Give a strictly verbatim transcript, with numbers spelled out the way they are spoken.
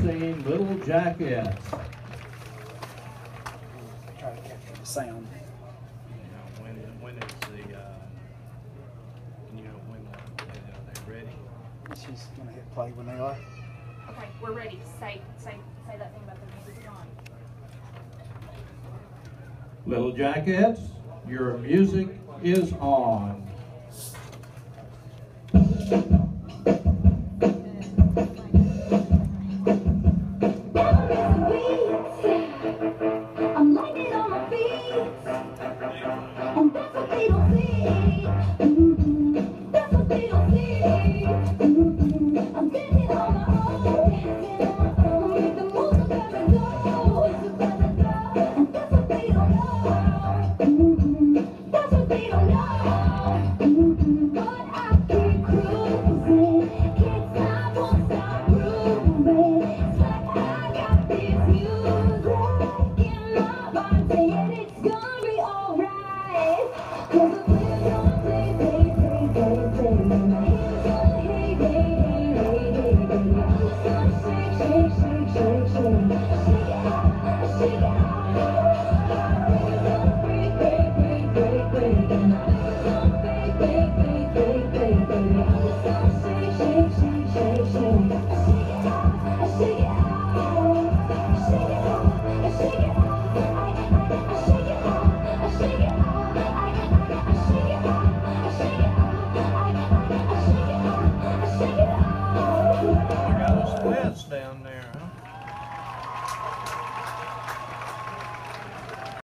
singing Little Jackettes. Try to capture the sound. You know, when, when is the, uh, you know, when uh, they, uh, they're ready? She's gonna hit play when they are. Okay, we're ready. Say, say, say that thing about the music on. Little Jackettes, your music is on. Thank you.